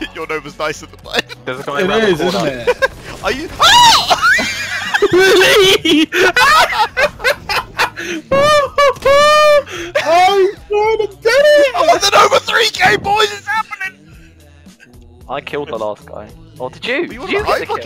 Your Nova's nice at the play. There's a guy It around the is, corner. isn't it? Are you? Ah! Really? I'm trying to get it! I'm on the Nova 3K, boys. It's happening. I killed the last guy. Oh, did you? Well, Did you I get the fucking